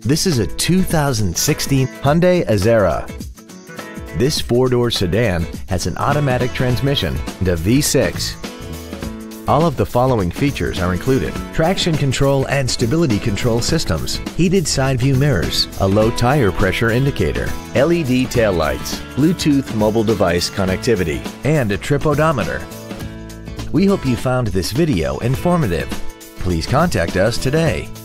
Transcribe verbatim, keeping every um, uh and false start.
This is a two thousand sixteen Hyundai Azera. This four-door sedan has an automatic transmission and a V six. All of the following features are included: traction control and stability control systems, heated side view mirrors, a low tire pressure indicator, L E D taillights, Bluetooth mobile device connectivity, and a trip odometer. We hope you found this video informative. Please contact us today.